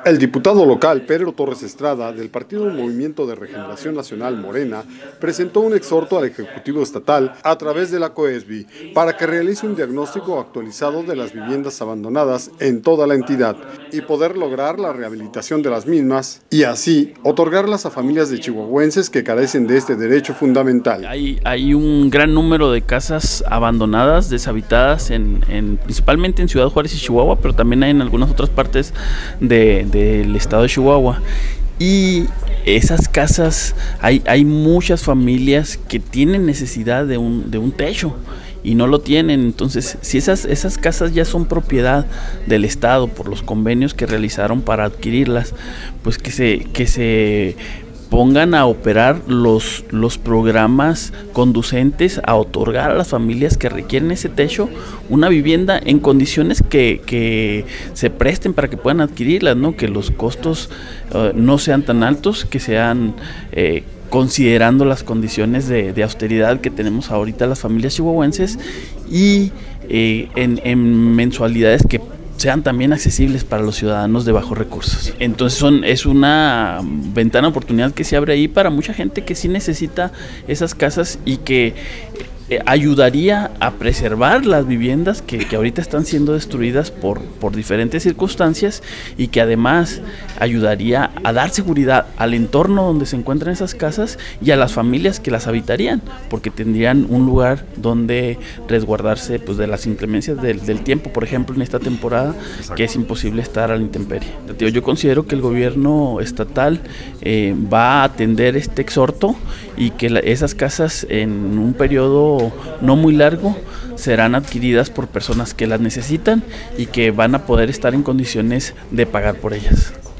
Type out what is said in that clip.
El diputado local Pedro Torres Estrada, del Partido Movimiento de Regeneración Nacional Morena, presentó un exhorto al Ejecutivo Estatal a través de la COESBI para que realice un diagnóstico actualizado de las viviendas abandonadas en toda la entidad y poder lograr la rehabilitación de las mismas y así otorgarlas a familias de chihuahuenses que carecen de este derecho fundamental. Hay un gran número de casas abandonadas, deshabitadas, principalmente en Ciudad Juárez y Chihuahua, pero también hay en algunas otras partes del estado de Chihuahua. Y esas casas, hay muchas familias que tienen necesidad de un techo y no lo tienen. Entonces, si esas casas ya son propiedad del estado por los convenios que realizaron para adquirirlas, pues que se pongan a operar los programas conducentes a otorgar a las familias que requieren ese techo una vivienda en condiciones que se presten para que puedan adquirirlas, ¿no? Que los costos no sean tan altos, que sean considerando las condiciones de austeridad que tenemos ahorita las familias chihuahuenses y en mensualidades que sean también accesibles para los ciudadanos de bajos recursos. Entonces es una ventana de oportunidad que se abre ahí para mucha gente que sí necesita esas casas y que ayudaría a preservar las viviendas que ahorita están siendo destruidas por diferentes circunstancias y que además ayudaría a dar seguridad al entorno donde se encuentran esas casas y a las familias que las habitarían, porque tendrían un lugar donde resguardarse pues de las inclemencias del tiempo, por ejemplo en esta temporada. Exacto. Que es imposible estar a la intemperie. Yo considero que el gobierno estatal va a atender este exhorto y que esas casas en un periodo no muy largo serán adquiridas por personas que las necesitan y que van a poder estar en condiciones de pagar por ellas.